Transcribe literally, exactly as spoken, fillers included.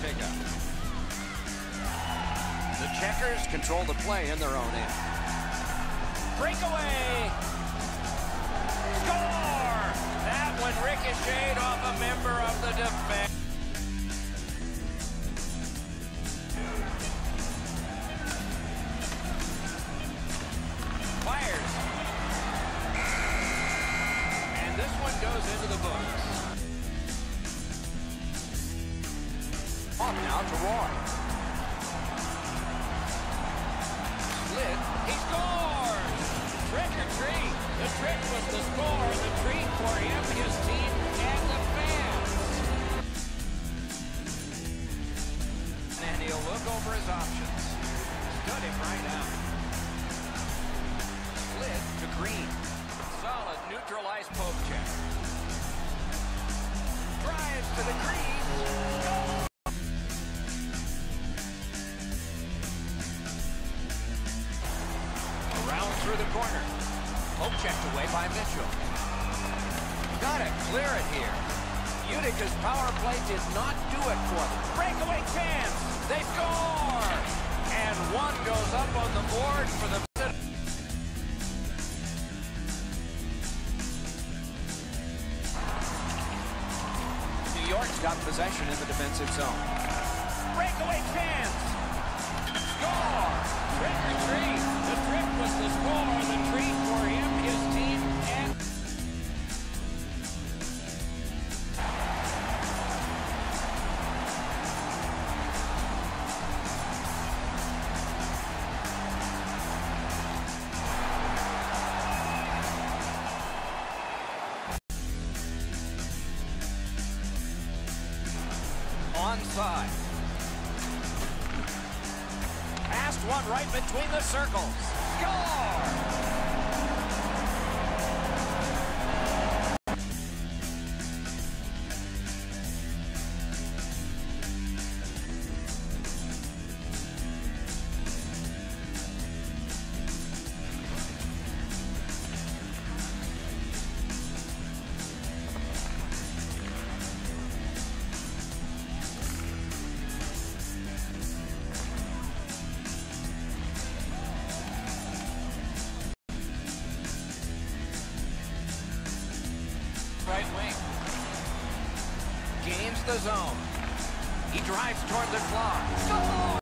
pickup. The Checkers control the play in their own end. Breakaway! Score! That one ricocheted off a member of the defense. Fires. And this one goes into the books. Off now to Roy. Slid. He scores! Trick or treat. The trick was the score. The treat for him, his team, and the fans. And he'll look over his options. Stood him right out. Slid to Green. Solid neutralized poke check. Drives to the crease. Goal! Around through the corner. Poke checked away by Mitchell. Gotta clear it here. Utica's power play did not do it for them. Breakaway chance. They score! And one goes up on the board for the... New York's got possession in the defensive zone. Breakaway chance. Score! Trick or treat. The trick was the score. The treat for him, his team, and... Onside. Passed one right between the circles. Score! Right wing. Gains the zone. He drives toward the clock. Score!